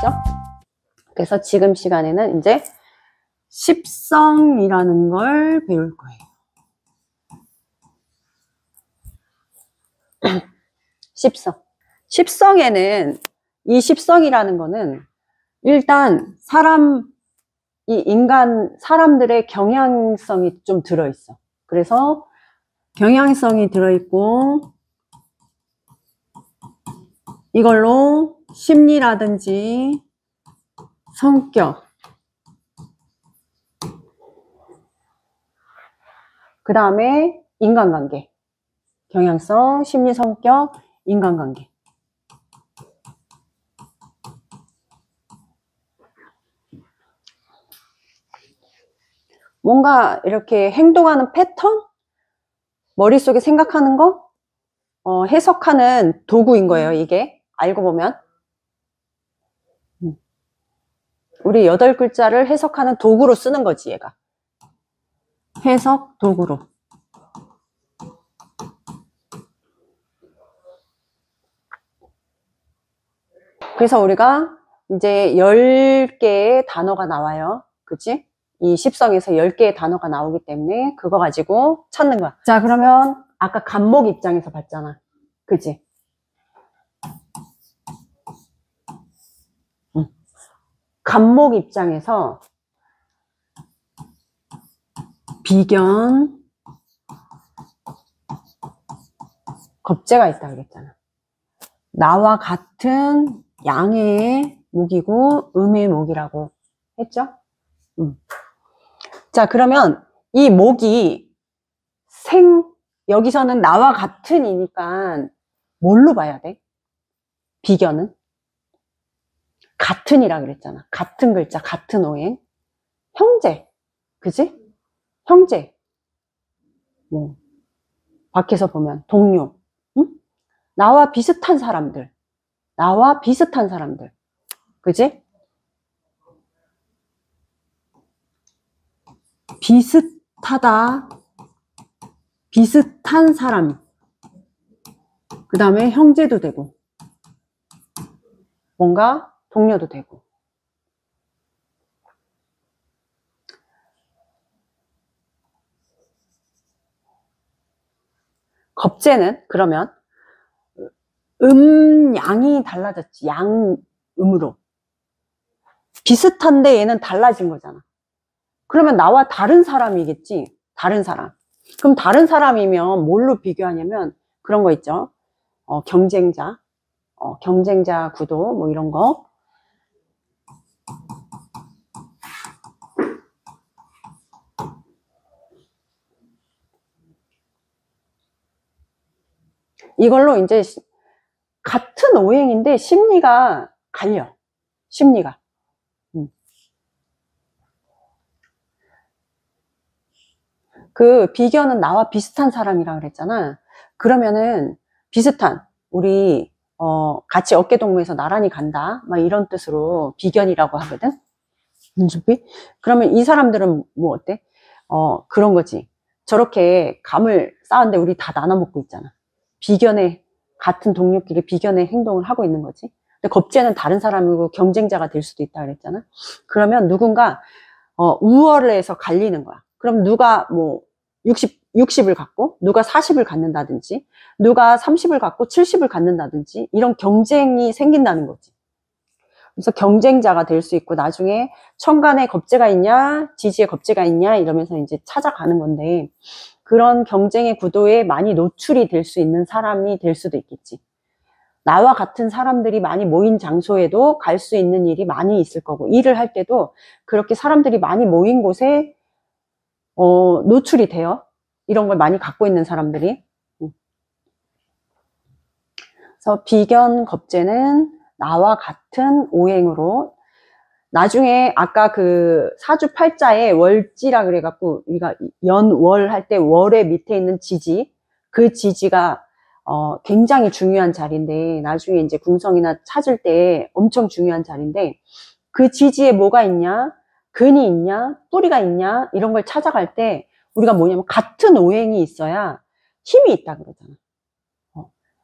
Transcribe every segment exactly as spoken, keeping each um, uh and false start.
알겠죠? 그래서 지금 시간에는 이제 십성이라는 걸 배울 거예요. 십성. 십성에는 이 십성이라는 거는 일단 사람, 이 인간, 사람들의 경향성이 좀 들어있어. 그래서 경향성이 들어있고 이걸로 심리라든지 성격, 그 다음에 인간관계, 경향성, 심리, 성격, 인간관계. 뭔가 이렇게 행동하는 패턴? 머릿속에 생각하는 거? 어, 해석하는 도구인 거예요, 이게. 알고 보면. 우리 여덟 글자를 해석하는 도구로 쓰는 거지, 얘가. 해석 도구로. 그래서 우리가 이제 열 개의 단어가 나와요. 그치? 이 십성에서 열 개의 단어가 나오기 때문에 그거 가지고 찾는 거야. 자, 그러면 아까 간목 입장에서 봤잖아. 그치? 응. 간목 입장에서 비견, 겁재가 있다 그랬잖아. 나와 같은 양의 목이고 음의 목이라고 했죠? 음. 자, 그러면 이 목이 생, 여기서는 나와 같은 이니까 뭘로 봐야 돼? 비견은? 같은이라 그랬잖아. 같은 글자, 같은 오행. 형제. 그지? 형제. 뭐, 밖에서 보면 동료. 응? 나와 비슷한 사람들. 나와 비슷한 사람들. 그지? 비슷하다. 비슷한 사람. 그 다음에 형제도 되고. 뭔가 동료도 되고. 겁재는 그러면 음, 양이 달라졌지. 양, 음으로. 비슷한데 얘는 달라진 거잖아. 그러면 나와 다른 사람이겠지. 다른 사람. 그럼 다른 사람이면 뭘로 비교하냐면 그런 거 있죠. 어, 경쟁자. 어, 경쟁자 구도 뭐 이런 거. 이걸로 이제 같은 오행인데 심리가 갈려. 심리가. 음. 그 비견은 나와 비슷한 사람이라 그랬잖아. 그러면은 비슷한 우리 어 같이 어깨동무해서 나란히 간다. 막 이런 뜻으로 비견이라고 하거든. 눈썹이. 그러면 이 사람들은 뭐 어때? 어 그런 거지. 저렇게 감을 쌓았는데 우리 다 나눠 먹고 있잖아. 비견의 같은 동료끼리 비견의 행동을 하고 있는 거지. 근데 겁재는 다른 사람이고 경쟁자가 될 수도 있다 그랬잖아. 그러면 누군가 어, 우월을 해서 갈리는 거야. 그럼 누가 뭐 육십, 육십을 갖고 누가 사십을 갖는다든지 누가 삼십을 갖고 칠십을 갖는다든지 이런 경쟁이 생긴다는 거지. 그래서 경쟁자가 될 수 있고 나중에 천간에 겁재가 있냐 지지에 겁재가 있냐 이러면서 이제 찾아가는 건데 그런 경쟁의 구도에 많이 노출이 될 수 있는 사람이 될 수도 있겠지. 나와 같은 사람들이 많이 모인 장소에도 갈 수 있는 일이 많이 있을 거고 일을 할 때도 그렇게 사람들이 많이 모인 곳에 어, 노출이 돼요. 이런 걸 많이 갖고 있는 사람들이. 그래서 비견 겁재는 나와 같은 오행으로 나중에 아까 그 사주팔자에 월지라 그래갖고 우리가 연월 할 때 월의 밑에 있는 지지 그 지지가 어, 굉장히 중요한 자리인데 나중에 이제 궁성이나 찾을 때 엄청 중요한 자리인데 그 지지에 뭐가 있냐 근이 있냐 뿌리가 있냐 이런 걸 찾아갈 때 우리가 뭐냐면 같은 오행이 있어야 힘이 있다 그러잖아. 어.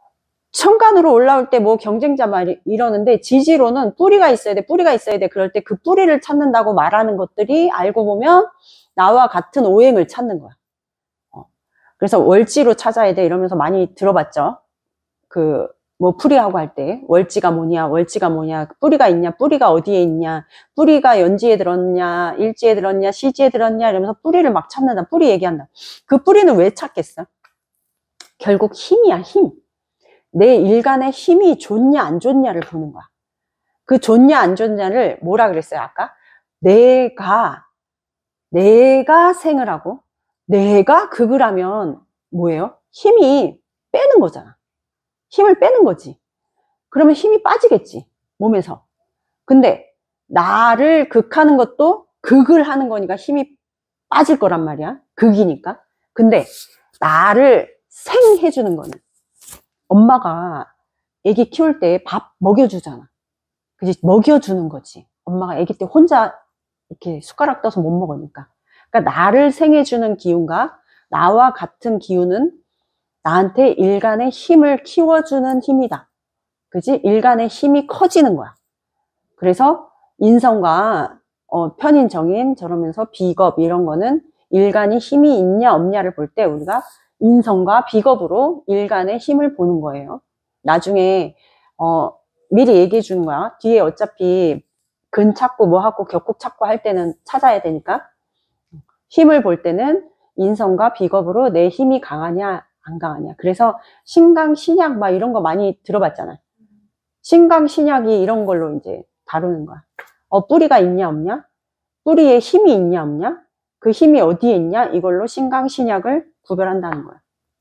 천간으로 올라올 때 뭐 경쟁자 말 이러는데 지지로는 뿌리가 있어야 돼, 뿌리가 있어야 돼. 그럴 때 그 뿌리를 찾는다고 말하는 것들이 알고 보면 나와 같은 오행을 찾는 거야. 어. 그래서 월지로 찾아야 돼 이러면서 많이 들어봤죠. 그 뭐 풀이하고 할 때 월지가 뭐냐, 월지가 뭐냐, 뿌리가 있냐, 뿌리가 어디에 있냐, 뿌리가 연지에 들었냐, 일지에 들었냐, 시지에 들었냐 이러면서 뿌리를 막 찾는다. 뿌리 얘기한다. 그 뿌리는 왜 찾겠어? 결국 힘이야, 힘. 내 일간의 힘이 좋냐 안 좋냐를 보는 거야. 그 좋냐 안 좋냐를 뭐라 그랬어요 아까? 내가 내가 생을 하고 내가 극을 하면 뭐예요? 힘이 빼는 거잖아. 힘을 빼는 거지. 그러면 힘이 빠지겠지 몸에서. 근데 나를 극하는 것도 극을 하는 거니까 힘이 빠질 거란 말이야. 극이니까. 근데 나를 생해주는 거는 엄마가 애기 키울 때 밥 먹여주잖아. 그지? 먹여주는 거지. 엄마가 애기 때 혼자 이렇게 숟가락 떠서 못 먹으니까. 그러니까 나를 생해주는 기운과 나와 같은 기운은 나한테 일간의 힘을 키워주는 힘이다. 그지? 일간의 힘이 커지는 거야. 그래서 인성과 어, 편인정인 저러면서 비겁 이런 거는 일간이 힘이 있냐 없냐를 볼 때 우리가 인성과 비겁으로 일간의 힘을 보는 거예요. 나중에 어, 미리 얘기해 주는 거야. 뒤에 어차피 근 찾고 뭐 하고 격국 찾고 할 때는 찾아야 되니까 힘을 볼 때는 인성과 비겁으로 내 힘이 강하냐 안 강하냐. 그래서 신강, 신약 막 이런 거 많이 들어봤잖아요. 신강, 신약이 이런 걸로 이제 다루는 거야. 어, 뿌리가 있냐 없냐? 뿌리에 힘이 있냐 없냐? 그 힘이 어디에 있냐? 이걸로 신강, 신약을 구별한다는 거야.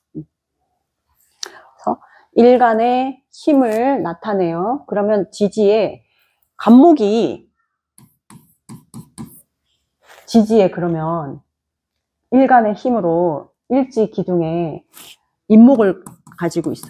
그래서 일간의 힘을 나타내요. 그러면 지지에 간목이 지지에 그러면 일간의 힘으로 일지 기둥에 인목을 가지고 있어.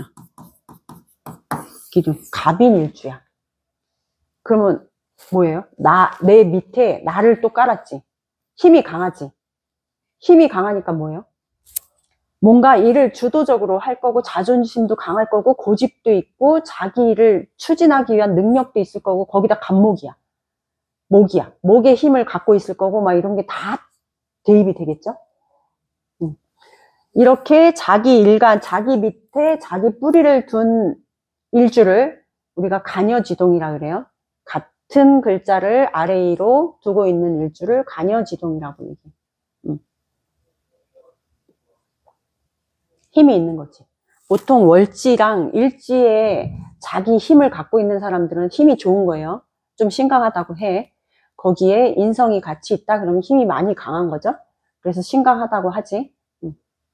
기둥 갑인일주야. 그러면 뭐예요? 나, 내 밑에 나를 또 깔았지. 힘이 강하지. 힘이 강하니까 뭐예요? 뭔가 일을 주도적으로 할 거고 자존심도 강할 거고 고집도 있고 자기 일을 추진하기 위한 능력도 있을 거고 거기다 간목이야. 목이야. 목의 힘을 갖고 있을 거고 막 이런 게 다 대입이 되겠죠? 음. 이렇게 자기 일간, 자기 밑에 자기 뿌리를 둔 일주를 우리가 간여지동이라 그래요. 같은 글자를 아래 위로 두고 있는 일주를 간여지동이라고 얘기해요. 음. 힘이 있는 거지. 보통 월지랑 일지에 자기 힘을 갖고 있는 사람들은 힘이 좋은 거예요. 좀 신강하다고 해. 거기에 인성이 같이 있다 그러면 힘이 많이 강한 거죠. 그래서 신강하다고 하지. 음.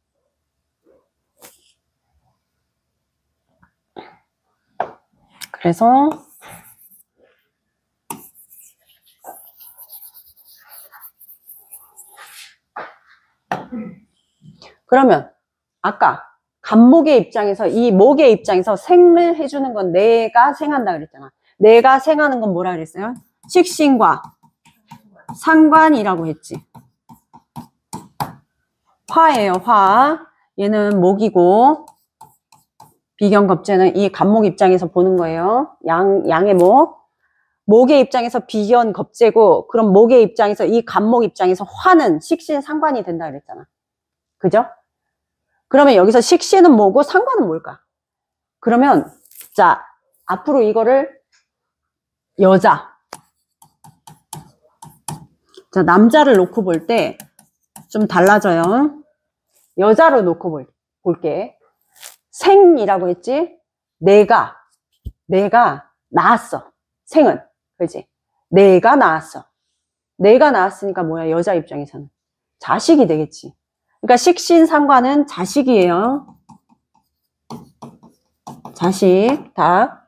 그래서 그러면 아까 간목의 입장에서 이 목의 입장에서 생을 해주는 건 내가 생한다 그랬잖아. 내가 생하는 건 뭐라 그랬어요? 식신과 상관이라고 했지. 화예요, 화. 얘는 목이고 비견겁제는 이 간목 입장에서 보는 거예요. 양, 양의 목. 목의 입장에서 비견겁제고 그럼 목의 입장에서 이 간목 입장에서 화는 식신 상관이 된다 그랬잖아. 그죠? 그러면 여기서 식신은 뭐고 상관은 뭘까? 그러면 자 앞으로 이거를 여자 자 남자를 놓고 볼 때 좀 달라져요. 여자로 놓고 볼, 볼게. 생이라고 했지? 내가 내가 낳았어. 생은 그지? 내가 낳았어. 내가 낳았으니까 뭐야? 여자 입장에서는 자식이 되겠지. 그러니까 식신상관은 자식이에요. 자식, 다.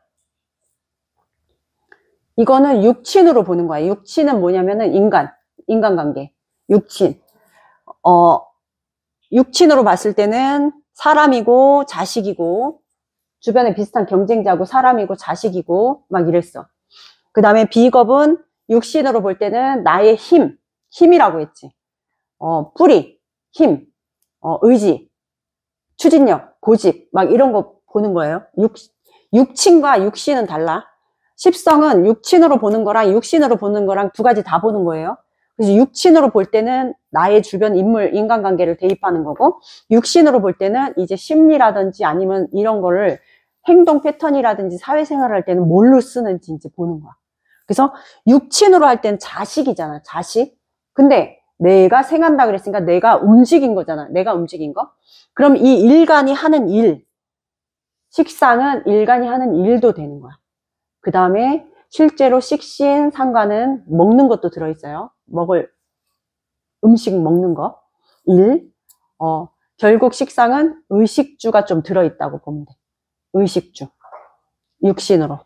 이거는 육친으로 보는 거야. 육친은 뭐냐면은 인간, 인간관계. 육친. 어, 육친으로 봤을 때는 사람이고 자식이고 주변에 비슷한 경쟁자고 사람이고 자식이고 막 이랬어. 그 다음에 비겁은 육신으로 볼 때는 나의 힘, 힘이라고 했지. 어, 뿌리, 힘, 어, 의지, 추진력, 고집 막 이런 거 보는 거예요. 육, 육친과 육신은 달라. 십성은 육친으로 보는 거랑 육신으로 보는 거랑 두 가지 다 보는 거예요. 그래서 육친으로 볼 때는 나의 주변 인물, 인간관계를 대입하는 거고, 육신으로 볼 때는 이제 심리라든지 아니면 이런 거를 행동 패턴이라든지 사회생활을 할 때는 뭘로 쓰는지 이제 보는 거야. 그래서 육친으로 할 때는 자식이잖아, 자식. 근데 내가 생한다 그랬으니까 내가 움직인 거잖아, 내가 움직인 거. 그럼 이 일간이 하는 일, 식상은 일간이 하는 일도 되는 거야. 그 다음에 실제로 식신, 상관은 먹는 것도 들어있어요. 먹을, 음식 먹는 거. 일, 어, 결국 식상은 의식주가 좀 들어있다고 보면 돼. 의식주. 육신으로.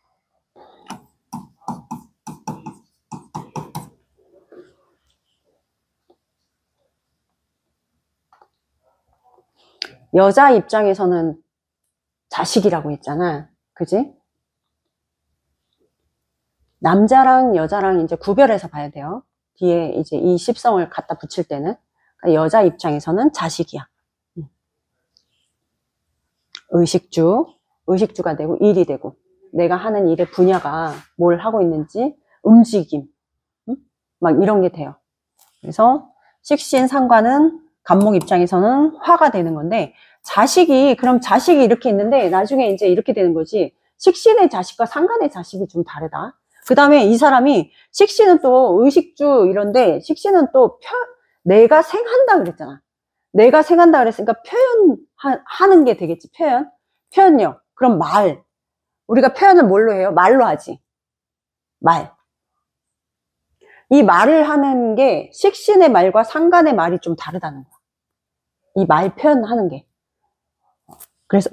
여자 입장에서는 자식이라고 했잖아. 그지? 남자랑 여자랑 이제 구별해서 봐야 돼요. 뒤에 이제 이 십성을 갖다 붙일 때는. 그러니까 여자 입장에서는 자식이야. 의식주, 의식주가 되고 일이 되고 내가 하는 일의 분야가 뭘 하고 있는지 움직임, 응? 막 이런 게 돼요. 그래서 식신 상관은 간목 입장에서는 화가 되는 건데 자식이 그럼 자식이 이렇게 있는데 나중에 이제 이렇게 되는 거지. 식신의 자식과 상관의 자식이 좀 다르다. 그 다음에 이 사람이 식신은 또 의식주 이런데 식신은 또 표, 내가 생한다 그랬잖아. 내가 생한다 그랬으니까 표현하는 게 되겠지. 표현. 표현력. 그럼 말. 우리가 표현을 뭘로 해요? 말로 하지. 말. 이 말을 하는 게 식신의 말과 상관의 말이 좀 다르다는 거야. 이 말 표현하는 게. 그래서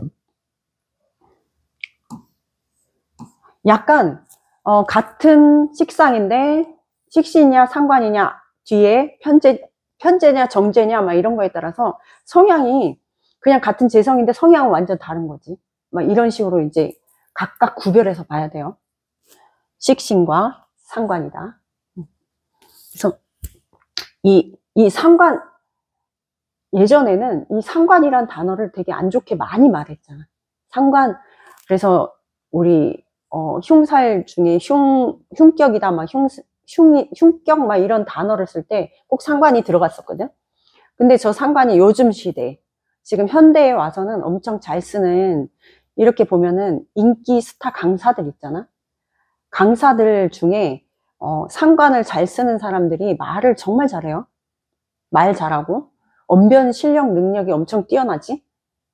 약간 어, 같은 식상인데 식신이냐 상관이냐 뒤에 편재, 편재냐 정재냐 막 이런 거에 따라서 성향이 그냥 같은 재성인데 성향은 완전 다른 거지. 막 이런 식으로 이제 각각 구별해서 봐야 돼요. 식신과 상관이다. 그래서 이, 이 상관, 예전에는 이 상관이란 단어를 되게 안 좋게 많이 말했잖아. 상관, 그래서 우리 어, 흉살 중에 흉, 흉격이다, 막 흉, 흉, 흉격, 막 이런 단어를 쓸 때 꼭 상관이 들어갔었거든. 근데 저 상관이 요즘 시대, 지금 현대에 와서는 엄청 잘 쓰는, 이렇게 보면은 인기 스타 강사들 있잖아. 강사들 중에 어, 상관을 잘 쓰는 사람들이 말을 정말 잘해요. 말 잘하고 언변 실력 능력이 엄청 뛰어나지.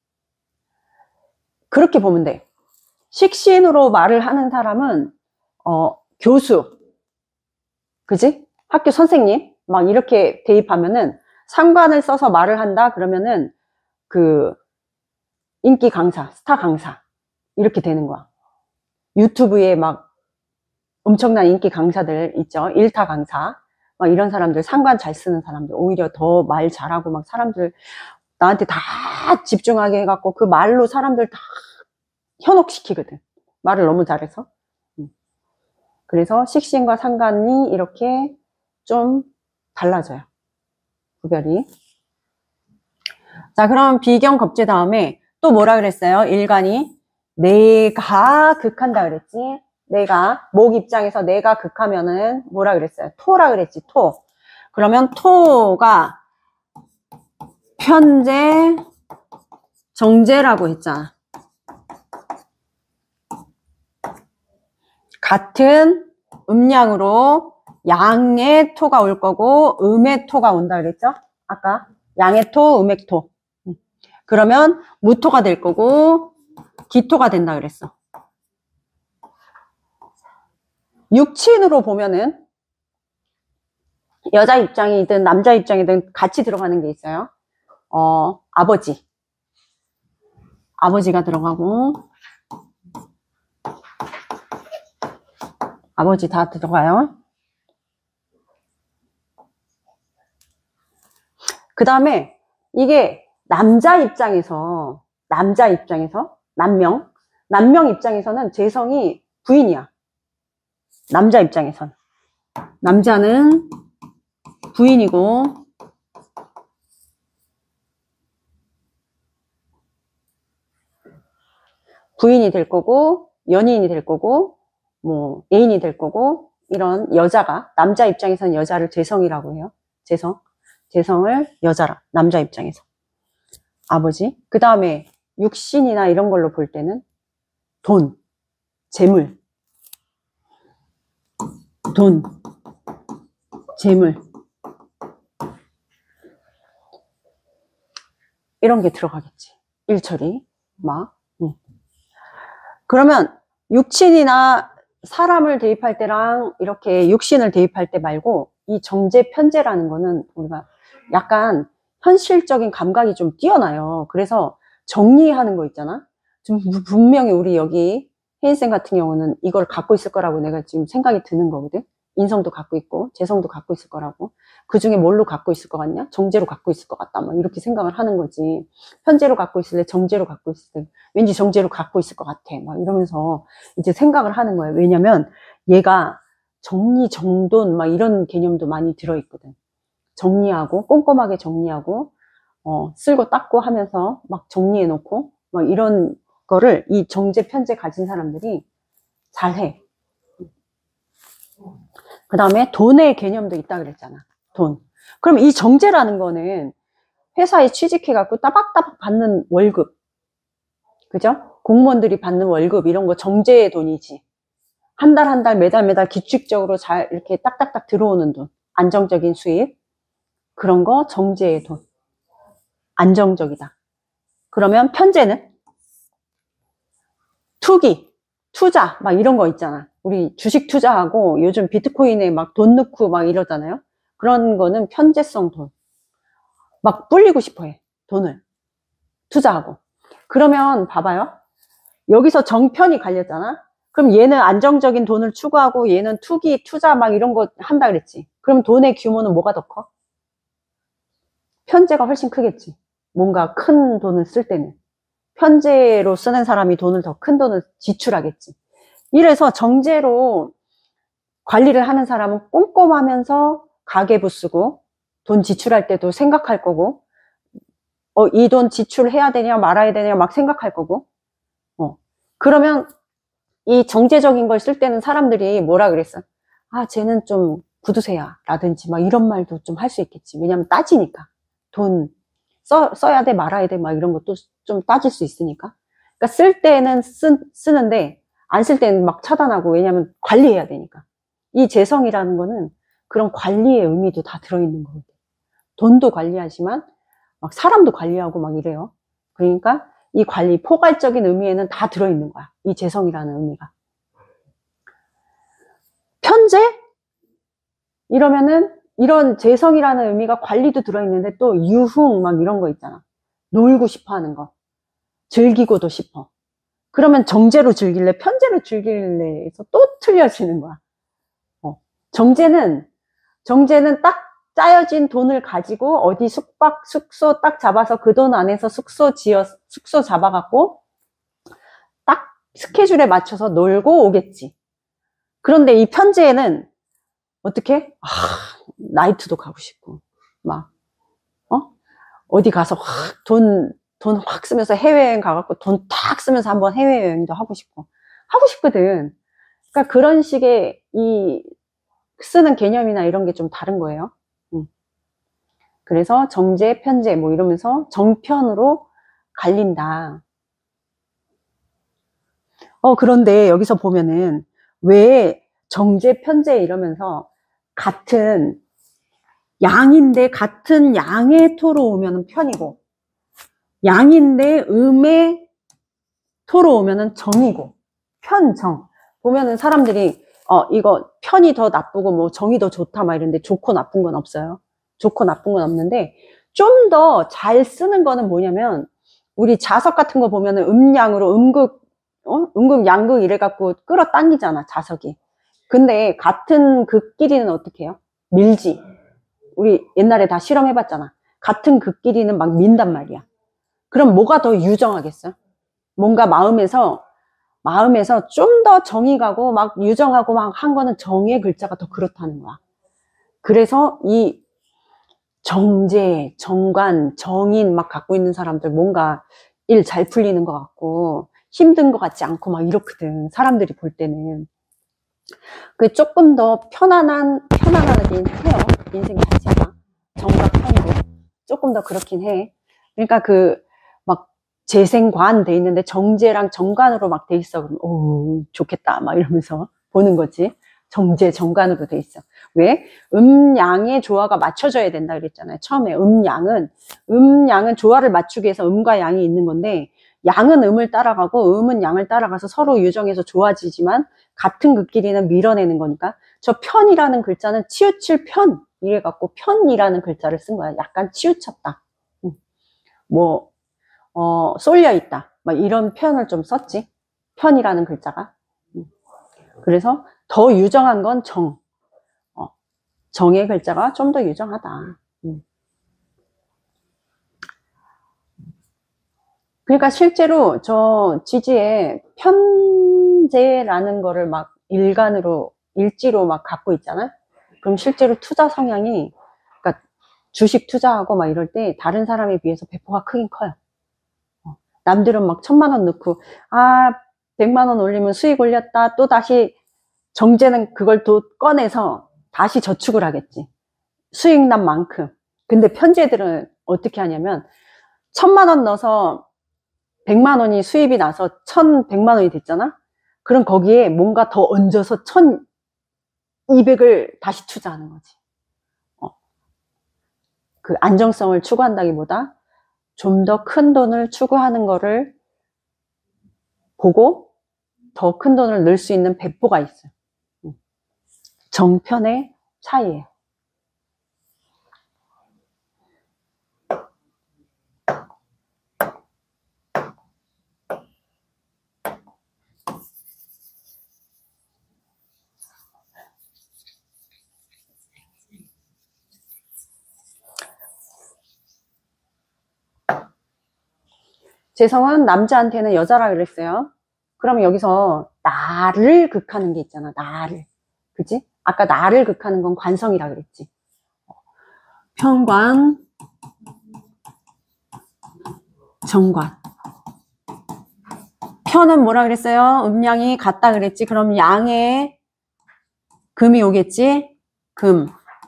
그렇게 보면 돼. 식신으로 말을 하는 사람은 어, 교수, 그지? 학교 선생님 막 이렇게 대입하면은 상관을 써서 말을 한다 그러면은 그 인기 강사, 스타 강사 이렇게 되는 거야. 유튜브에 막 엄청난 인기 강사들 있죠. 일타 강사 막 이런 사람들, 상관 잘 쓰는 사람들 오히려 더 말 잘하고 막 사람들 나한테 다 집중하게 해갖고 그 말로 사람들 다 현혹시키거든. 말을 너무 잘해서. 그래서 식신과 상관이 이렇게 좀 달라져요. 구별이. 자, 그럼 비경 겁제 다음에 또 뭐라 그랬어요? 일간이 내가 극한다 그랬지. 내가 목 입장에서 내가 극하면은 뭐라 그랬어요? 토라 그랬지. 토. 그러면 토가 편재 정재라고 했잖아. 같은 음양으로 양의 토가 올 거고 음의 토가 온다 그랬죠? 아까 양의 토, 음의 토. 그러면 무토가 될 거고 기토가 된다 그랬어. 육친으로 보면은 여자 입장이든 남자 입장이든 같이 들어가는 게 있어요. 어, 아버지. 아버지가 들어가고 아버지 다 들어가요. 그 다음에 이게 남자 입장에서 남자 입장에서 남명 남명 입장에서는 재성이 부인이야. 남자 입장에선 남자는 부인이고 부인이 될 거고, 연인이 될 거고, 뭐, 애인이 될 거고, 이런 여자가, 남자 입장에서는 여자를 재성이라고 해요. 재성. 재성을 여자라, 남자 입장에서. 아버지. 그 다음에 육신이나 이런 걸로 볼 때는 돈, 재물. 돈, 재물. 이런 게 들어가겠지. 일처리. 막. 응. 그러면 육신이나 사람을 대입할 때랑 이렇게 육신을 대입할 때 말고 이 정제, 편제라는 거는 우리가 약간 현실적인 감각이 좀 뛰어나요. 그래서 정리하는 거 있잖아. 좀 분명히 우리 여기 혜인쌤 같은 경우는 이걸 갖고 있을 거라고 내가 지금 생각이 드는 거거든. 인성도 갖고 있고 재성도 갖고 있을 거라고. 그 중에 뭘로 갖고 있을 것 같냐? 정제로 갖고 있을 것 같다. 막 이렇게 생각을 하는 거지. 편제로 갖고 있을래? 정제로 갖고 있을래? 왠지 정제로 갖고 있을 것 같아. 막 이러면서 이제 생각을 하는 거예요. 왜냐면 얘가 정리, 정돈 막 이런 개념도 많이 들어있거든. 정리하고 꼼꼼하게 정리하고 어, 쓸고 닦고 하면서 막 정리해 놓고 막 이런 거를 이 정제, 편제 가진 사람들이 잘해. 그 다음에 돈의 개념도 있다 그랬잖아. 돈. 그럼 이 정제라는 거는 회사에 취직해갖고 따박따박 받는 월급. 그죠? 공무원들이 받는 월급, 이런 거 정제의 돈이지. 한 달 한 달, 매달 매달 규칙적으로 잘 이렇게 딱딱딱 들어오는 돈. 안정적인 수입. 그런 거 정제의 돈. 안정적이다. 그러면 편제는? 투기, 투자, 막 이런 거 있잖아. 우리 주식 투자하고 요즘 비트코인에 막 돈 넣고 막 이러잖아요. 그런 거는 편제성 돈. 막 불리고 싶어 해. 돈을. 투자하고. 그러면 봐봐요. 여기서 정편이 갈렸잖아. 그럼 얘는 안정적인 돈을 추구하고 얘는 투기, 투자 막 이런 거 한다 그랬지. 그럼 돈의 규모는 뭐가 더 커? 편제가 훨씬 크겠지. 뭔가 큰 돈을 쓸 때는. 편제로 쓰는 사람이 돈을 더 큰 돈을 지출하겠지. 이래서 정제로 관리를 하는 사람은 꼼꼼하면서 가계부 쓰고 돈 지출할 때도 생각할 거고 어, 이 돈 지출해야 되냐 말아야 되냐 막 생각할 거고 어. 그러면 이 정제적인 걸 쓸 때는 사람들이 뭐라 그랬어? 아, 쟤는 좀 구두쇠야 라든지 막 이런 말도 좀 할 수 있겠지. 왜냐면 따지니까. 돈 써, 써야 돼 말아야 돼 막 이런 것도 좀 따질 수 있으니까. 그러니까 쓸 때는 쓰, 쓰는데 안 쓸 때는 막 차단하고. 왜냐면 관리해야 되니까. 이 재성이라는 거는 그런 관리의 의미도 다 들어있는 거거든. 돈도 관리하지만 막 사람도 관리하고 막 이래요. 그러니까 이 관리, 포괄적인 의미에는 다 들어있는 거야. 이 재성이라는 의미가. 편제? 이러면은 이런 재성이라는 의미가 관리도 들어있는데 또 유흥 막 이런 거 있잖아. 놀고 싶어 하는 거. 즐기고도 싶어. 그러면 정제로 즐길래? 편제로 즐길래? 해서 또 틀려지는 거야. 어. 정제는, 정제는 딱 짜여진 돈을 가지고 어디 숙박, 숙소 딱 잡아서 그 돈 안에서 숙소 지어, 숙소 잡아갖고 딱 스케줄에 맞춰서 놀고 오겠지. 그런데 이 편제에는 어떻게? 아, 나이트도 가고 싶고, 막, 어? 어디 가서 확 돈, 돈 확 쓰면서 해외여행 가갖고 돈 탁 쓰면서 한번 해외여행도 하고 싶고, 하고 싶거든. 그러니까 그런 식의 이 쓰는 개념이나 이런 게 좀 다른 거예요. 음. 그래서 정제, 편제 뭐 이러면서 정편으로 갈린다. 어, 그런데 여기서 보면은 왜 정제, 편제 이러면서 같은 양인데 같은 양의 토로 오면은 편이고 양인데 음의 토로 오면은 정이고 편, 정. 보면은 사람들이 어 이거 편이 더 나쁘고 뭐 정이 더 좋다 막 이런데 좋고 나쁜 건 없어요. 좋고 나쁜 건 없는데 좀 더 잘 쓰는 거는 뭐냐면 우리 자석 같은 거 보면은 음양으로 음극 어? 음극 양극 이래갖고 끌어당기잖아 자석이. 근데 같은 극끼리는 어떻게 해요? 밀지. 우리 옛날에 다 실험해봤잖아. 같은 극끼리는 막 민단 말이야. 그럼 뭐가 더 유정하겠어? 뭔가 마음에서 마음에서 좀 더 정이 가고 막 유정하고 막 한 거는 정의 글자가 더 그렇다는 거야. 그래서 이 정제, 정관, 정인 막 갖고 있는 사람들 뭔가 일 잘 풀리는 것 같고 힘든 것 같지 않고 막 이렇거든. 사람들이 볼 때는. 그 조금 더 편안한, 편안하긴 해요. 인생 자체가. 정과 편으로. 조금 더 그렇긴 해. 그러니까 그, 막, 재생관 돼 있는데 정제랑 정관으로 막 돼 있어. 그러면, 오, 좋겠다. 막 이러면서 보는 거지. 정제, 정관으로 돼 있어. 왜? 음, 양의 조화가 맞춰져야 된다 그랬잖아요. 처음에 음, 양은, 음, 양은 조화를 맞추기 위해서 음과 양이 있는 건데, 양은 음을 따라가고 음은 양을 따라가서 서로 유정해서 좋아지지만 같은 그 길이는 밀어내는 거니까 저 편이라는 글자는 치우칠 편 이래갖고 편이라는 글자를 쓴 거야. 약간 치우쳤다. 뭐 어, 쏠려 있다. 막 이런 표현을 좀 썼지. 편이라는 글자가. 그래서 더 유정한 건 정. 어, 정의 글자가 좀 더 유정하다. 그러니까 실제로 저 지지에 편제라는 거를 막 일간으로, 일지로 막 갖고 있잖아? 그럼 실제로 투자 성향이, 그러니까 주식 투자하고 막 이럴 때 다른 사람에 비해서 배포가 크긴 커요. 남들은 막 천만 원 넣고, 아, 백만 원 올리면 수익 올렸다. 또 다시 정제는 그걸 또 꺼내서 다시 저축을 하겠지. 수익 난 만큼. 근데 편제들은 어떻게 하냐면, 천만 원 넣어서 백만 원이 수입이 나서 천백만 원이 됐잖아? 그럼 거기에 뭔가 더 얹어서 천이백을 다시 투자하는 거지. 어. 그 안정성을 추구한다기보다 좀 더 큰 돈을 추구하는 거를 보고 더 큰 돈을 넣을 수 있는 배포가 있어요. 정편의 차이예요. 재성은 남자한테는 여자라 그랬어요. 그럼 여기서 나를 극하는 게 있잖아. 나를. 그치? 아까 나를 극하는 건 관성이라 그랬지. 편관, 정관. 편은 뭐라 그랬어요? 음양이 같다 그랬지. 그럼 양에 금이 오겠지? 금.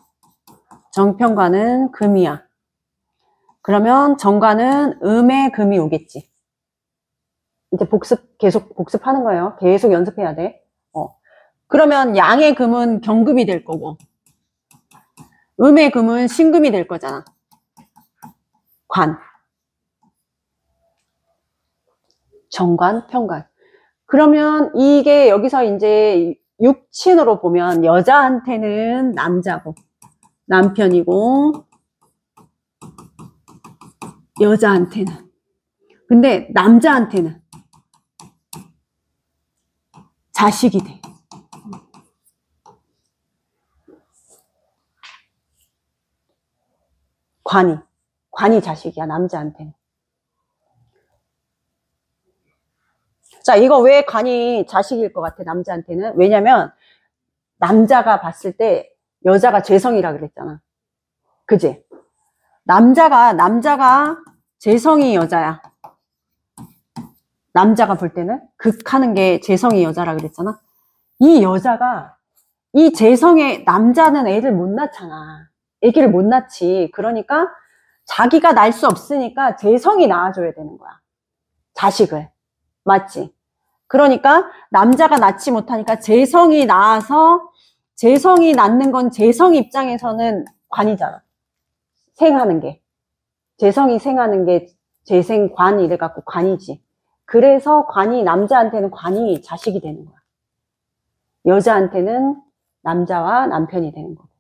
정편관은 금이야. 그러면 정관은 음의 금이 오겠지. 이제 복습, 계속 복습하는 거예요. 계속 연습해야 돼. 어. 그러면 양의 금은 경금이 될 거고, 음의 금은 신금이 될 거잖아. 관. 정관, 편관. 그러면 이게 여기서 이제 육친으로 보면 여자한테는 남자고, 남편이고, 여자한테는. 근데 남자한테는 자식이 돼. 관이. 관이 자식이야, 남자한테는. 자, 이거 왜 관이 자식일 것 같아, 남자한테는? 왜냐면, 남자가 봤을 때 여자가 재성이라 그랬잖아. 그지? 남자가, 남자가 재성이 여자야. 남자가 볼 때는 극하는 게 재성이 여자라 그랬잖아. 이 여자가, 이 재성의, 남자는 애를 못 낳잖아. 애기를 못 낳지. 그러니까 자기가 낳을 수 없으니까 재성이 낳아줘야 되는 거야. 자식을. 맞지? 그러니까 남자가 낳지 못하니까 재성이 낳아서, 재성이 낳는 건 재성 입장에서는 관이잖아. 생하는 게. 재성이 생하는 게 재생관 이래갖고 관이지. 그래서 관이, 남자한테는 관이 자식이 되는 거야. 여자한테는 남자와 남편이 되는 거고.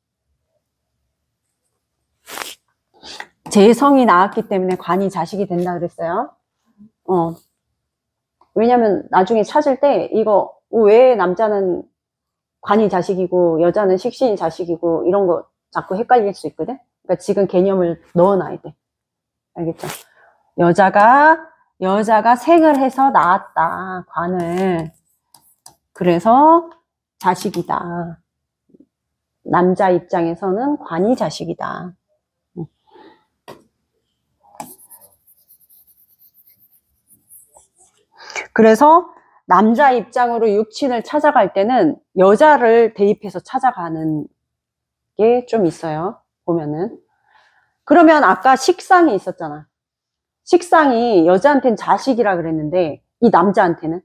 재성이 나왔기 때문에 관이 자식이 된다 그랬어요. 어. 왜냐면 나중에 찾을 때 이거 왜 남자는 관이 자식이고 여자는 식신이 자식이고 이런 거 자꾸 헷갈릴 수 있거든. 그러니까 지금 개념을 넣어놔야 돼. 알겠죠? 여자가 여자가 생을 해서 낳았다. 관을. 그래서 자식이다. 남자 입장에서는 관이 자식이다. 그래서 남자 입장으로 육친을 찾아갈 때는 여자를 대입해서 찾아가는 게 좀 있어요. 보면은. 그러면 아까 식상이 있었잖아. 식상이 여자한테는 자식이라 그랬는데 이 남자한테는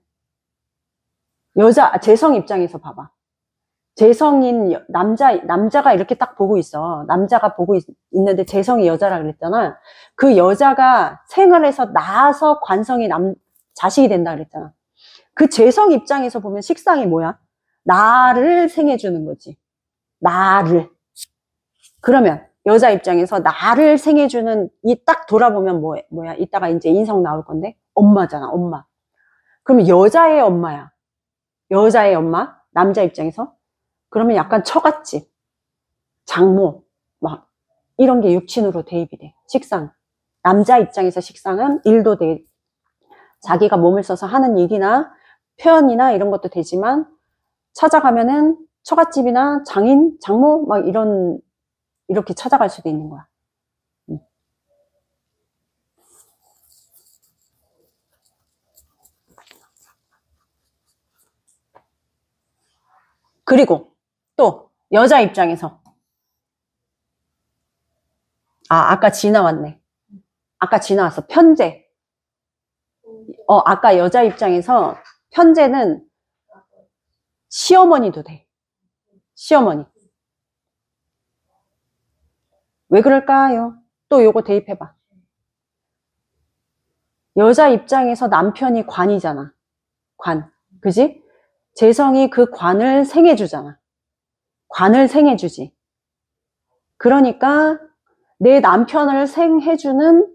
여자 재성 입장에서 봐봐. 재성인 남자 남자가 이렇게 딱 보고 있어. 남자가 보고 있, 있는데 재성이 여자라 그랬잖아. 그 여자가 생을 해서 낳아서 관성이 남 자식이 된다 그랬잖아. 그 재성 입장에서 보면 식상이 뭐야? 나를 생해주는 거지. 나를. 그러면 여자 입장에서 나를 생해주는 이 딱 돌아보면 뭐, 뭐야? 이따가 이제 인성 나올 건데 엄마잖아. 엄마. 그러면 여자의 엄마야. 여자의 엄마. 남자 입장에서. 그러면 약간 처갓집, 장모, 막 이런 게 육친으로 대입이 돼. 식상. 남자 입장에서 식상은 일도 돼. 자기가 몸을 써서 하는 일이나 표현이나 이런 것도 되지만 찾아가면은 처갓집이나 장인, 장모 막 이런 이렇게 찾아갈 수도 있는 거야. 응. 그리고 또 여자 입장에서 아 아까 지나왔네. 아까 지나왔어. 편제. 어 아까 여자 입장에서 편제는 시어머니도 돼. 시어머니. 왜 그럴까요? 또 요거 대입해봐. 여자 입장에서 남편이 관이잖아. 관. 그지? 재성이 그 관을 생해주잖아. 관을 생해주지. 그러니까 내 남편을 생해주는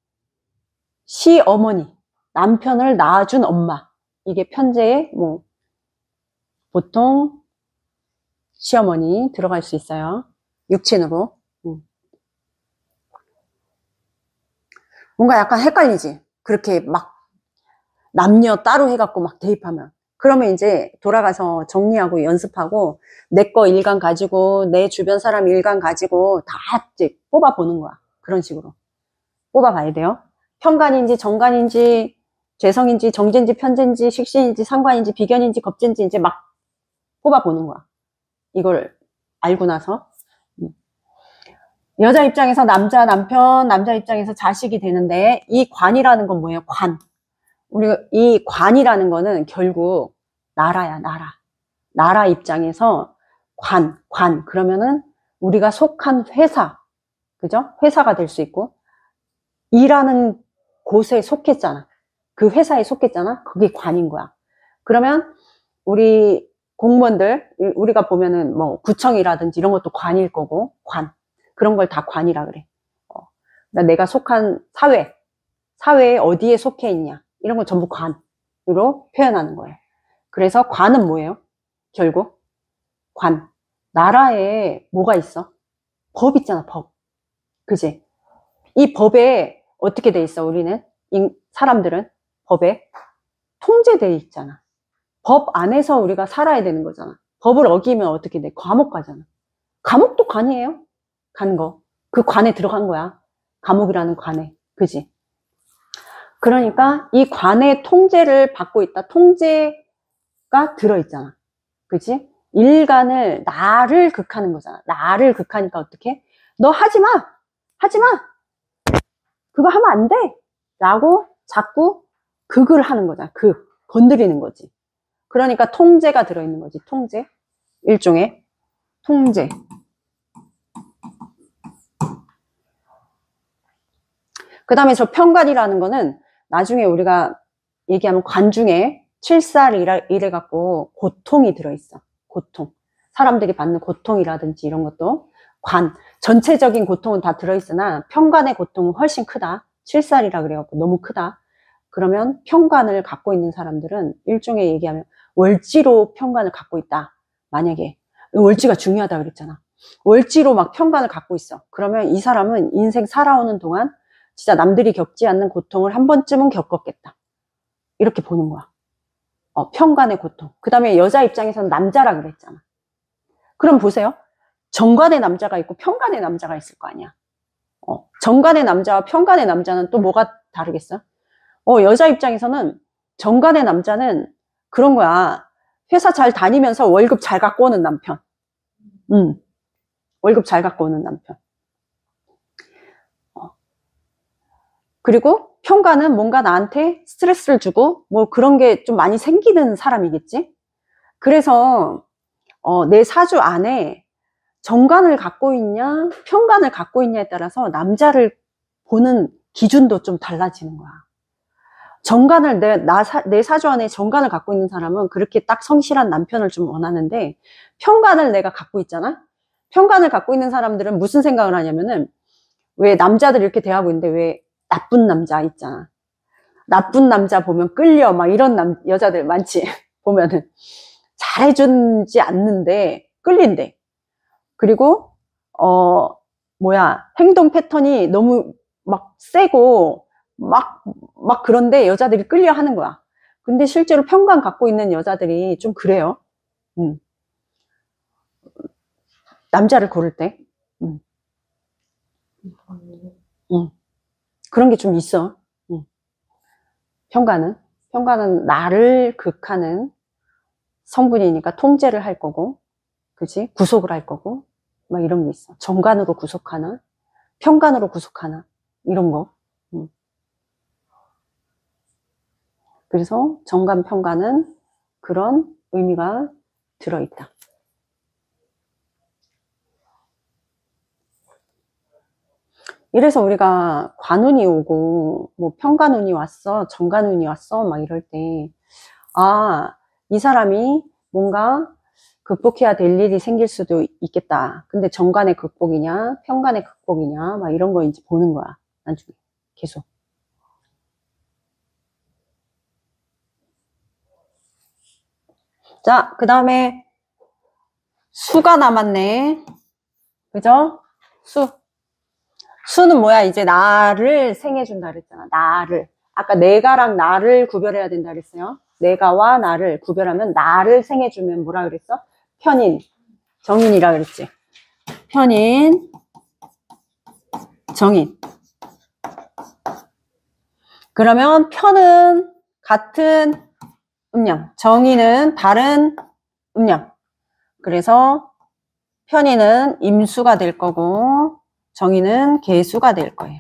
시어머니. 남편을 낳아준 엄마. 이게 편제에 뭐 보통 시어머니 들어갈 수 있어요. 육친으로. 음. 뭔가 약간 헷갈리지? 그렇게 막 남녀 따로 해갖고 막 대입하면. 그러면 이제 돌아가서 정리하고 연습하고 내 거 일간 가지고 내 주변 사람 일간 가지고 다 이제 뽑아보는 거야. 그런 식으로. 뽑아봐야 돼요. 편간인지 정간인지 재성인지 정제인지 편제인지 식신인지 상관인지 비견인지 겁제인지 이제 막 뽑아보는 거야. 이걸 알고 나서. 여자 입장에서 남자 남편, 남자 입장에서 자식이 되는데 이 관이라는 건 뭐예요? 관. 우리가 이 관이라는 거는 결국 나라야, 나라. 나라 입장에서 관, 관. 그러면은 우리가 속한 회사, 그죠? 회사가 될 수 있고 일하는 곳에 속했잖아. 그 회사에 속했잖아. 그게 관인 거야. 그러면 우리 공무원들, 우리가 보면은 뭐 구청이라든지 이런 것도 관일 거고, 관. 그런 걸 다 관이라 그래. 어. 내가 속한 사회, 사회에 어디에 속해 있냐. 이런 건 전부 관으로 표현하는 거예요. 그래서 관은 뭐예요? 결국 관. 나라에 뭐가 있어? 법 있잖아, 법. 그지? 이 법에 어떻게 돼 있어, 우리는? 사람들은 법에 통제되어 있잖아. 법 안에서 우리가 살아야 되는 거잖아. 법을 어기면 어떻게 돼? 감옥 가잖아. 감옥도 관이에요. 간 거. 그 관에 들어간 거야. 감옥이라는 관에. 그지? 그러니까 이 관의 통제를 받고 있다. 통제가 들어있잖아. 그지? 일간을, 나를 극하는 거잖아. 나를 극하니까 어떻게? 너 하지 마! 하지 마! 그거 하면 안 돼! 라고 자꾸 극을 하는 거잖아. 극. 건드리는 거지. 그러니까 통제가 들어있는 거지. 통제. 일종의 통제. 그 다음에 저 편관이라는 거는 나중에 우리가 얘기하면 관 중에 칠살이래 갖고 고통이 들어있어. 고통. 사람들이 받는 고통이라든지 이런 것도 관. 전체적인 고통은 다 들어있으나 편관의 고통은 훨씬 크다. 칠살이라 그래갖고 너무 크다. 그러면 편관을 갖고 있는 사람들은 일종의 얘기하면 월지로 편관을 갖고 있다. 만약에 월지가 중요하다 그랬잖아. 월지로 막 편관을 갖고 있어. 그러면 이 사람은 인생 살아오는 동안 진짜 남들이 겪지 않는 고통을 한 번쯤은 겪었겠다. 이렇게 보는 거야. 어, 편관의 고통. 그 다음에 여자 입장에서는 남자라 그랬잖아. 그럼 보세요. 정관의 남자가 있고 편관의 남자가 있을 거 아니야. 어, 정관의 남자와 편관의 남자는 또 뭐가 다르겠어? 어, 여자 입장에서는 정관의 남자는 그런 거야. 회사 잘 다니면서 월급 잘 갖고 오는 남편. 음, 월급 잘 갖고 오는 남편. 어. 그리고 편관은 뭔가 나한테 스트레스를 주고 뭐 그런 게 좀 많이 생기는 사람이겠지. 그래서 어, 내 사주 안에 정관을 갖고 있냐 편관을 갖고 있냐에 따라서 남자를 보는 기준도 좀 달라지는 거야. 정관을 내, 나 사, 내 사주 안에 정관을 갖고 있는 사람은 그렇게 딱 성실한 남편을 좀 원하는데, 편관을 내가 갖고 있잖아. 편관을 갖고 있는 사람들은 무슨 생각을 하냐면은, 왜 남자들 이렇게 대하고 있는데 왜 나쁜 남자 있잖아. 나쁜 남자 보면 끌려 막 이런 남 여자들 많지. 보면은 잘해주지 않는데 끌린대. 그리고 어 뭐야 행동 패턴이 너무 막 세고 막, 막 그런데 여자들이 끌려 하는 거야. 근데 실제로 편관 갖고 있는 여자들이 좀 그래요. 음. 남자를 고를 때. 음. 음. 그런 게 좀 있어. 음. 편관은. 편관은 나를 극하는 성분이니까 통제를 할 거고, 그치? 구속을 할 거고, 막 이런 게 있어. 정관으로 구속하나, 편관으로 구속하나, 이런 거. 음. 그래서 정관, 편관은 그런 의미가 들어있다. 이래서 우리가 관운이 오고 뭐 편관운이 왔어, 정관운이 왔어 막 이럴 때, 아, 이 사람이 뭔가 극복해야 될 일이 생길 수도 있겠다. 근데 정관의 극복이냐 편관의 극복이냐 막 이런 거 이제 보는 거야. 나중에 계속. 자, 그 다음에 수가 남았네. 그죠? 수. 수는 뭐야? 이제 나를 생해준다 그랬잖아. 나를. 아까 내가랑 나를 구별해야 된다 그랬어요. 내가와 나를 구별하면 나를 생해주면 뭐라 그랬어? 편인. 정인이라 그랬지. 편인. 정인. 그러면 편은 같은 음양. 정인은 다른 음양. 그래서 편인은 임수가 될 거고 정인은 계수가 될 거예요.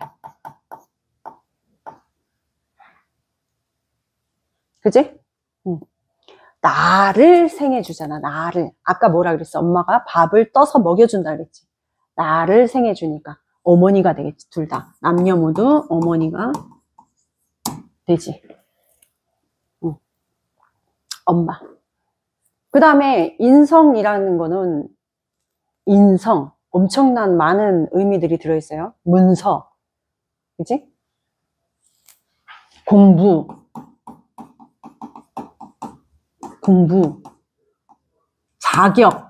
그지? 응. 나를 생해주잖아. 나를. 아까 뭐라 그랬어? 엄마가 밥을 떠서 먹여준다 그랬지. 나를 생해주니까 어머니가 되겠지. 둘 다. 남녀 모두 어머니가 되지. 응. 엄마. 그 다음에 인성이라는 거는 인성. 엄청난 많은 의미들이 들어있어요. 문서. 그치? 공부. 공부. 자격.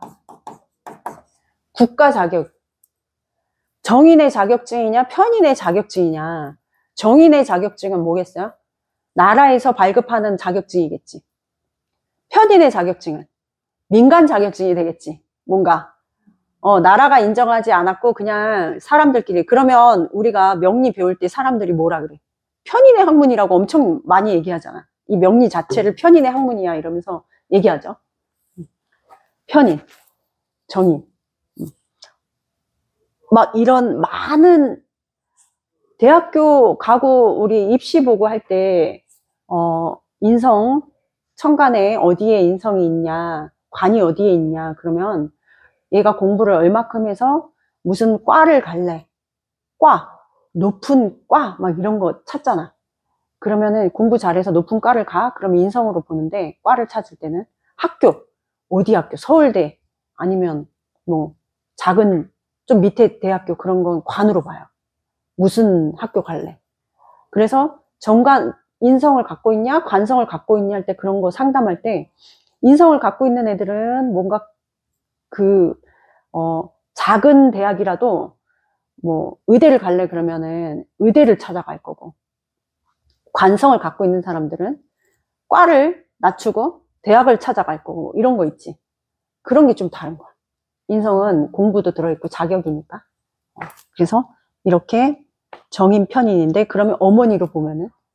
국가 자격. 정인의 자격증이냐 편인의 자격증이냐. 정인의 자격증은 뭐겠어요? 나라에서 발급하는 자격증이겠지. 편인의 자격증은 민간 자격증이 되겠지. 뭔가 어 나라가 인정하지 않았고 그냥 사람들끼리. 그러면 우리가 명리 배울 때 사람들이 뭐라 그래? 편인의 학문이라고 엄청 많이 얘기하잖아. 이 명리 자체를 편인의 학문이야 이러면서 얘기하죠. 편인, 정인. 막 이런 많은 대학교 가고 우리 입시 보고 할 때 어, 인성, 천간에 어디에 인성이 있냐, 관이 어디에 있냐 그러면 얘가 공부를 얼마큼 해서 무슨 과를 갈래, 과, 높은 과 막 이런 거 찾잖아. 그러면은 공부 잘해서 높은 과를 가? 그럼 인성으로 보는데, 과를 찾을 때는 학교, 어디 학교, 서울대 아니면 뭐 작은 좀 밑에 대학교 그런 건 관으로 봐요. 무슨 학교 갈래? 그래서 정관, 인성을 갖고 있냐 관성을 갖고 있냐 할 때 그런 거 상담할 때 인성을 갖고 있는 애들은 뭔가 그 어, 작은 대학이라도 뭐 의대를 갈래 그러면은 의대를 찾아갈 거고, 관성을 갖고 있는 사람들은 과를 낮추고 대학을 찾아갈 거고 이런 거 있지. 그런 게 좀 다른 거야. 인성은 공부도 들어있고 자격이니까. 그래서 이렇게 정인 편인인데, 그러면 어머니로 보면은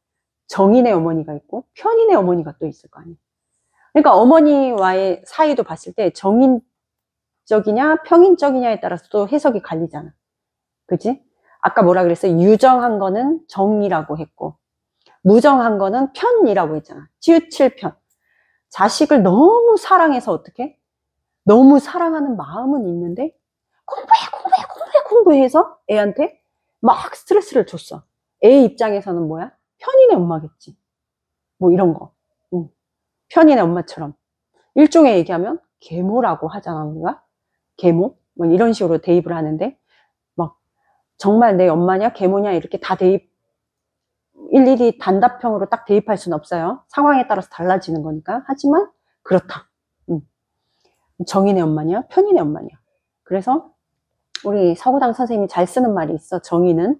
정인의 어머니가 있고 편인의 어머니가 또 있을 거 아니에요. 그러니까 어머니와의 사이도 봤을 때 정인적이냐 평인적이냐에 따라서 또 해석이 갈리잖아. 그치? 아까 뭐라 그랬어요? 유정한 거는 정이라고 했고 무정한 거는 편이라고 했잖아. 치우칠편. 자식을 너무 사랑해서 어떻게? 너무 사랑하는 마음은 있는데 공부해 공부해 공부해 공부해서 애한테 막 스트레스를 줬어. 애 입장에서는 뭐야? 편인의 엄마겠지. 뭐 이런 거. 응. 편인의 엄마처럼. 일종의 얘기하면 계모라고 하잖아 우리가. 계모? 뭐 이런 식으로 대입을 하는데 막 정말 내 엄마냐 계모냐 이렇게 다 대입 일일이 단답형으로 딱 대입할 수는 없어요. 상황에 따라서 달라지는 거니까. 하지만 그렇다. 응. 정인의 엄마냐 편인의 엄마냐. 그래서 우리 서구당 선생님이 잘 쓰는 말이 있어. 정인은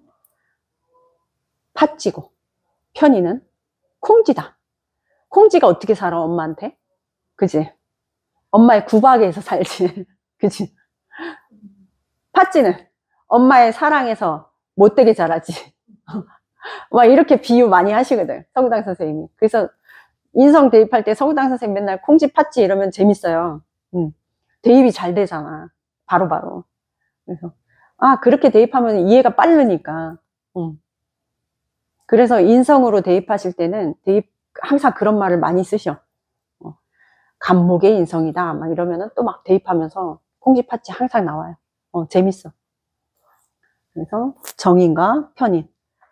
팥쥐고 편인은 콩쥐다. 콩쥐가 어떻게 살아 엄마한테? 그지? 엄마의 구박에서 살지. 그지? 팥쥐는 엄마의 사랑에서 못되게 자라지. 막 이렇게 비유 많이 하시거든 서구당 선생님이. 그래서 인성 대입할 때 서구당 선생님 맨날 콩쥐 팥쥐 이러면 재밌어요. 응. 대입이 잘 되잖아 바로바로. 바로. 그래서 아 그렇게 대입하면 이해가 빠르니까. 응. 그래서 인성으로 대입하실 때는 대입 항상 그런 말을 많이 쓰셔. 어, 간목의 인성이다 막 이러면은 또 막 대입하면서 콩쥐 팥쥐 항상 나와요. 어, 재밌어. 그래서 정인과 편인.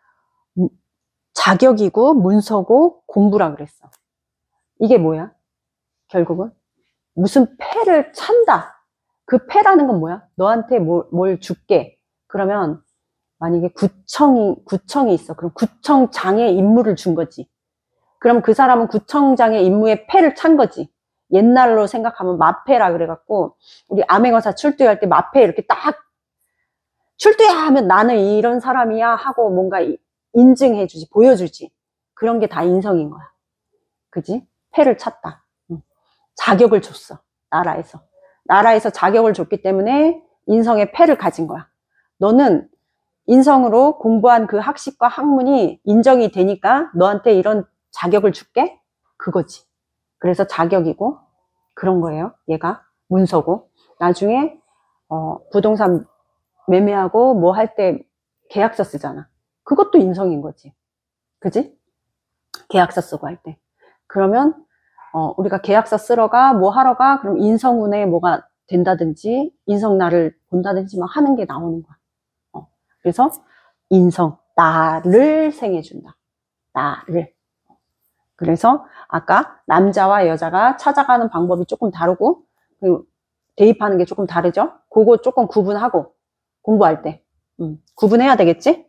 자격이고 문서고 공부라 그랬어. 이게 뭐야? 결국은 무슨 패를 찬다. 그 패라는 건 뭐야? 너한테 뭘, 뭘 줄게. 그러면 만약에 구청이 구청이 있어. 그럼 구청장의 임무를 준 거지. 그럼 그 사람은 구청장의 임무에 패를 찬 거지. 옛날로 생각하면 마패라 그래갖고 우리 암행어사 출두할 때 마패 이렇게 딱 출두야 하면 나는 이런 사람이야 하고 뭔가 인증해주지, 보여주지. 그런 게 다 인성인 거야. 그지? 패를 찼다. 응. 자격을 줬어. 나라에서. 나라에서 자격을 줬기 때문에 인성의 패를 가진 거야. 너는 인성으로 공부한 그 학식과 학문이 인정이 되니까 너한테 이런 자격을 줄게? 그거지. 그래서 자격이고 그런 거예요. 얘가 문서고. 나중에 어, 부동산 매매하고 뭐 할 때 계약서 쓰잖아. 그것도 인성인 거지. 그지? 계약서 쓰고 할 때. 그러면 어, 우리가 계약서 쓰러가 뭐 하러가 그럼 인성운에 뭐가 된다든지 인성날을 본다든지 막 하는 게 나오는 거야. 어, 그래서 인성, 나를 생해준다. 나를. 그래서 아까 남자와 여자가 찾아가는 방법이 조금 다르고 대입하는 게 조금 다르죠? 그거 조금 구분하고 공부할 때 음, 구분해야 되겠지?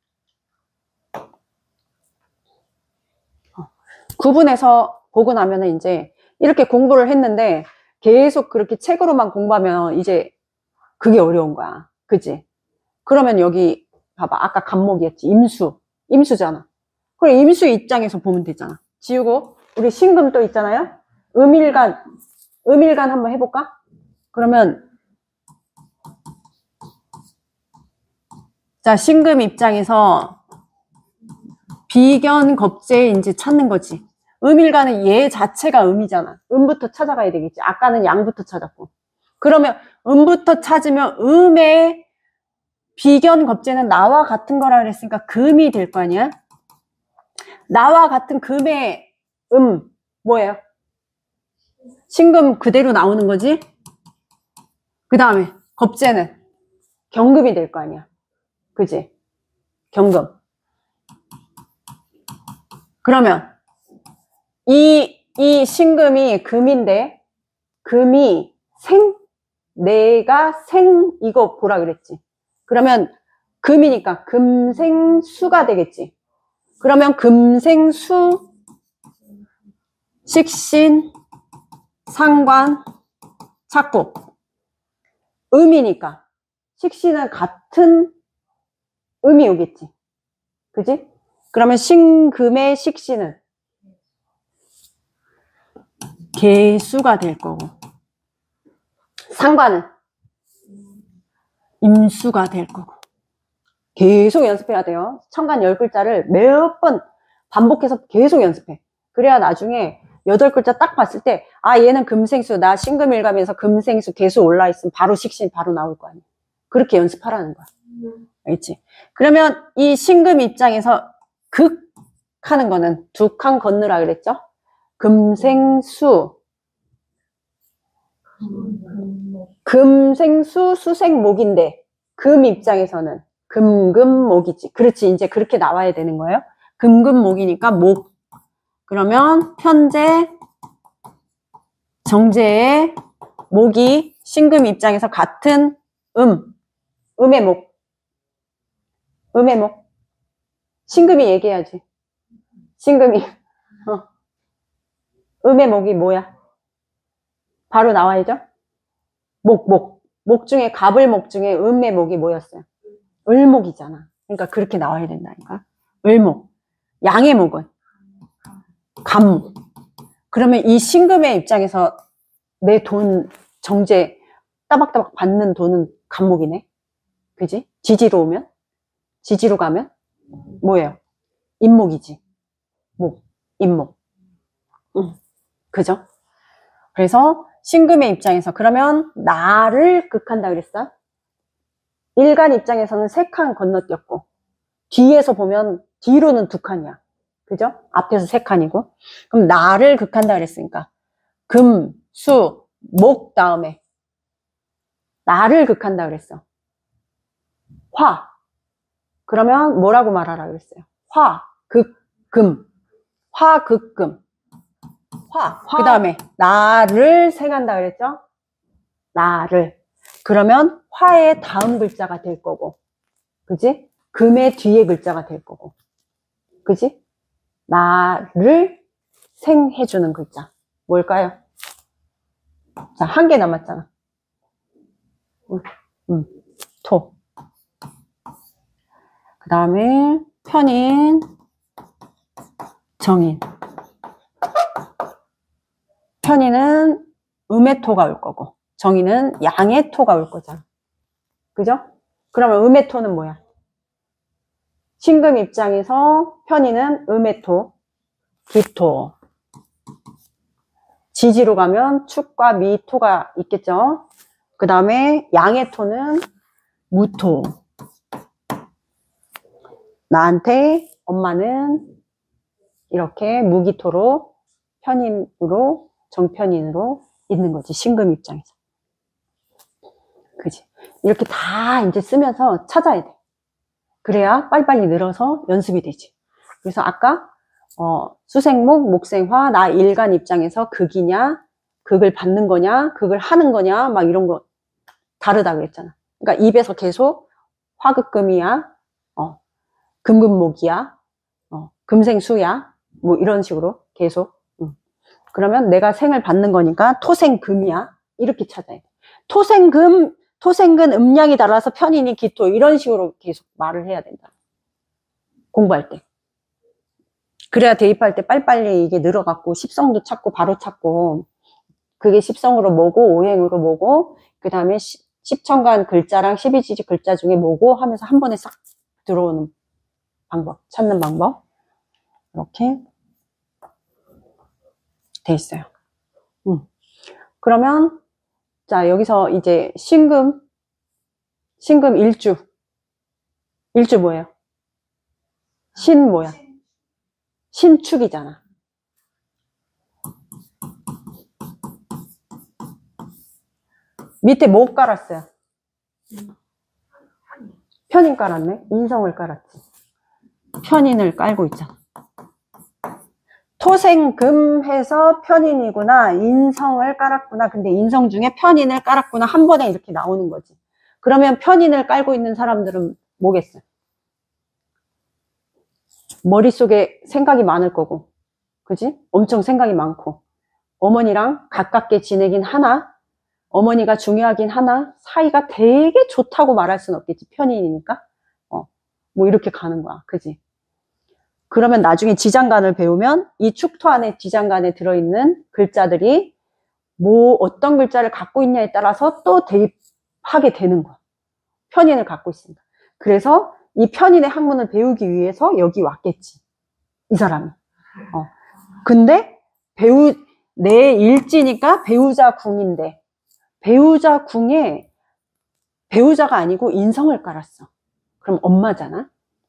어, 구분해서 보고 나면은 이제 이렇게 공부를 했는데 계속 그렇게 책으로만 공부하면 이제 그게 어려운 거야. 그치? 그러면 여기 봐봐. 아까 간목이었지. 임수. 임수잖아. 그럼 임수 입장에서 보면 되잖아. 지우고 우리 신금 또 있잖아요. 음일간. 음일간 한번 해볼까? 그러면 자 신금 입장에서 비견 겁재 이제 찾는 거지. 음일간은 얘 자체가 음이잖아. 음부터 찾아가야 되겠지. 아까는 양부터 찾았고. 그러면 음부터 찾으면 음의 비견 겁재는 나와 같은 거라 그랬으니까 금이 될 거 아니야? 나와 같은 금의 음 뭐예요? 신금 그대로 나오는 거지? 그 다음에 겁재는 경금이 될 거 아니야. 그지? 경금. 그러면 이, 이 신금이 금인데 금이 생, 내가 생 이거 보라 그랬지. 그러면 금이니까 금생수가 되겠지. 그러면 금생수 식신 상관 착고 음이니까 식신은 같은 음이 오겠지. 그지? 그러면 신금의 식신은 개수가 될 거고 상관은 임수가 될 거고 계속 연습해야 돼요. 천간 열 글자를 몇 번 반복해서 계속 연습해. 그래야 나중에 여덟 글자 딱 봤을 때, 아, 얘는 금생수, 나 신금일감에서 금생수 개수 올라있으면 바로 식신 바로 나올 거 아니야. 그렇게 연습하라는 거야. 알겠지? 그러면 이 신금 입장에서 극 하는 거는 두 칸 건너라 그랬죠? 금생수, 금생수, 수생목인데, 금 입장에서는 금금목이지. 그렇지. 이제 그렇게 나와야 되는 거예요. 금금목이니까 목. 그러면 편재, 정제의 목이 신금 입장에서 같은 음, 음의 목. 음의 목. 신금이 얘기해야지. 신금이. 어. 음의 목이 뭐야? 바로 나와야죠? 목, 목. 목 중에, 갑을목 중에 음의 목이 뭐였어요? 을목이잖아. 그러니까 그렇게 나와야 된다니까. 을목. 양의 목은? 감목. 그러면 이 신금의 입장에서 내 돈, 정제, 따박따박 받는 돈은 감목이네. 그지? 지지로 오면? 지지로 가면? 뭐예요? 임목이지. 목, 임목. 응. 그죠? 그래서 신금의 입장에서 그러면 나를 극한다 그랬어? 일간 입장에서는 세 칸 건너뛰었고 뒤에서 보면 뒤로는 두 칸이야. 그죠? 앞에서 세 칸이고 그럼 나를 극한다 그랬으니까 금, 수, 목 다음에 나를 극한다 그랬어. 화. 그러면 뭐라고 말하라 그랬어요? 화, 극, 금. 화, 극, 금. 화. 화. 그 다음에 나를 생한다 그랬죠? 나를. 그러면 화의 다음 글자가 될 거고. 그지? 금의 뒤에 글자가 될 거고. 그지? 나를 생해주는 글자. 뭘까요? 자, 한 개 남았잖아. 음, 음, 토. 그 다음에 편인, 정인. 편인은 음의 토가 올 거고 정인은 양의 토가 올 거잖아. 그죠? 그러면 음의 토는 뭐야? 신금 입장에서 편인은 음의 토, 기토. 지지로 가면 축과 미토가 있겠죠? 그 다음에 양의 토는 무토. 나한테 엄마는 이렇게 무기토로 편인으로 정편인으로 있는 거지. 신금 입장에서. 그지? 이렇게 다 이제 쓰면서 찾아야 돼. 그래야 빨리빨리 늘어서 연습이 되지. 그래서 아까 어, 수생목, 목생화, 나 일간 입장에서 극이냐, 극을 받는 거냐, 극을 하는 거냐, 막 이런 거 다르다 그랬잖아. 그러니까 입에서 계속 화극금이야, 어, 금금목이야, 어, 금생수야, 뭐 이런 식으로 계속. 응. 그러면 내가 생을 받는 거니까 토생금이야. 이렇게 찾아야 돼. 토생금, 토생근 음량이 달라서 편인이 기토 이런 식으로 계속 말을 해야 된다. 공부할 때. 그래야 대입할 때 빨리빨리 이게 늘어갖고 십성도 찾고 바로 찾고 그게 십성으로 뭐고 오행으로 뭐고 그 다음에 십천간 글자랑 십이지지 글자 중에 뭐고 하면서 한 번에 싹 들어오는 방법, 찾는 방법 이렇게 돼 있어요. 음. 그러면 자 여기서 이제 신금 신금 일주 일주 뭐예요? 신 뭐야? 신축이잖아. 밑에 뭐 깔았어요? 편인 깔았네? 인성을 깔았지. 편인을 깔고 있잖아. 토생금 해서 편인이구나. 인성을 깔았구나. 근데 인성 중에 편인을 깔았구나. 한 번에 이렇게 나오는 거지. 그러면 편인을 깔고 있는 사람들은 뭐겠어? 머릿속에 생각이 많을 거고. 그지? 엄청 생각이 많고. 어머니랑 가깝게 지내긴 하나, 어머니가 중요하긴 하나, 사이가 되게 좋다고 말할 수는 없겠지. 편인이니까. 어, 뭐 이렇게 가는 거야. 그지? 그러면 나중에 지장간을 배우면 이 축토 안에 지장간에 들어있는 글자들이 뭐 어떤 글자를 갖고 있냐에 따라서 또 대입하게 되는 거야. 편인을 갖고 있으니까. 그래서 이 편인의 학문을 배우기 위해서 여기 왔겠지. 이 사람이. 어. 근데 배우, 내 일지니까 배우자 궁인데, 배우자 궁에 배우자가 아니고 인성을 깔았어. 그럼 엄마잖아?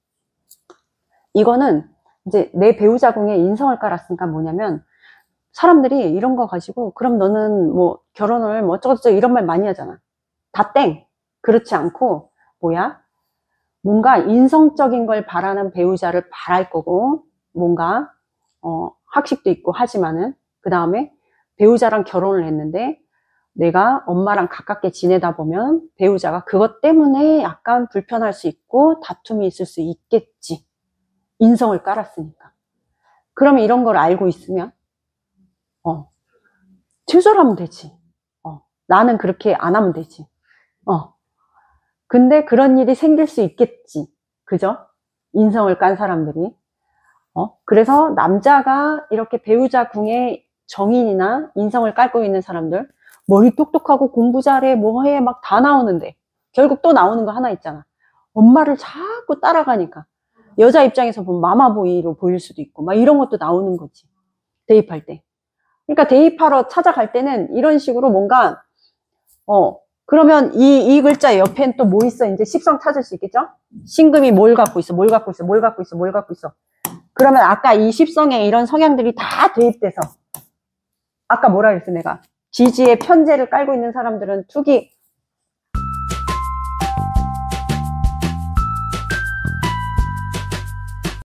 이거는 이제 내 배우자 궁에 인성을 깔았으니까 뭐냐면, 사람들이 이런 거 가지고, 그럼 너는 뭐 결혼을 뭐 어쩌고저쩌고 이런 말 많이 하잖아. 다 땡. 그렇지 않고, 뭐야? 뭔가 인성적인 걸 바라는 배우자를 바랄 거고, 뭔가, 어, 학식도 있고 하지만은, 그 다음에 배우자랑 결혼을 했는데, 내가 엄마랑 가깝게 지내다 보면 배우자가 그것 때문에 약간 불편할 수 있고 다툼이 있을 수 있겠지. 인성을 깔았으니까. 그러면 이런 걸 알고 있으면, 어, 최소하면 되지. 어, 나는 그렇게 안 하면 되지. 어. 근데 그런 일이 생길 수 있겠지. 그죠? 인성을 깐 사람들이. 어? 그래서 남자가 이렇게 배우자 궁에 정인이나 인성을 깔고 있는 사람들, 머리 똑똑하고 공부 잘해, 뭐 해, 막 다 나오는데, 결국 또 나오는 거 하나 있잖아. 엄마를 자꾸 따라가니까. 여자 입장에서 보면 마마보이로 보일 수도 있고, 막 이런 것도 나오는 거지. 대입할 때. 그러니까 대입하러 찾아갈 때는 이런 식으로 뭔가, 어, 그러면 이, 이 글자 옆엔 또 뭐 있어? 이제 십성 찾을 수 있겠죠? 신금이 뭘 갖고 있어? 뭘 갖고 있어? 뭘 갖고 있어? 뭘 갖고 있어? 그러면 아까 이 십성에 이런 성향들이 다 대입돼서, 아까 뭐라 그랬어, 내가? 지지의 편제를 깔고 있는 사람들은 투기,